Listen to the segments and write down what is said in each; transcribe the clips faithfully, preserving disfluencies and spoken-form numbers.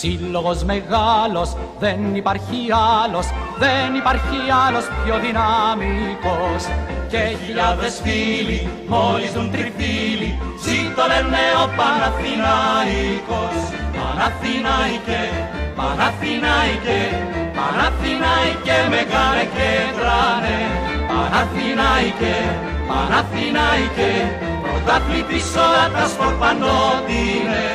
Σύλλογος μεγάλος, δεν υπάρχει άλλος, δεν υπάρχει άλλος πιο δυναμικός. Και χιλιάδες φίλοι, μόλις δουν τριφύλι, ζήτω λένε ο Παναθηναϊκός. Παναθηναϊκέ, Παναθηναϊκέ, Παναθηναϊκέ μεγάλε κέντρανε. Παναθηναϊκέ, Παναθηναϊκέ, πρωταθλητής όλα τα σπορ πανότινε.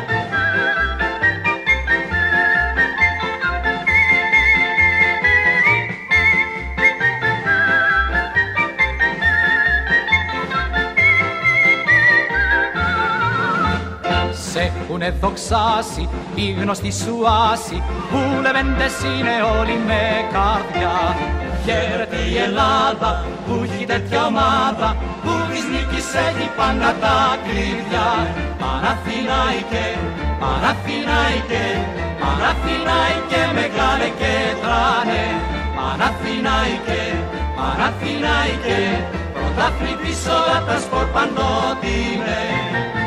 Σ' έχουνε δοξάσει οι γνωστοί σου άσοι, που λεβέντες είναι όλοι με καρδιά. Χαίρεται η Ελλάδα που έχει τέτοια ομάδα, που της νίκης έχει πάντα τα κλειδιά. Παναθηναϊκέ, Παναθηναϊκέ, Παναθηναϊκέ μεγάλε κέντρανε. Παναθηναϊκέ, Παναθηναϊκέ, πρωταθλητής όλα τα σπορ πανότινε.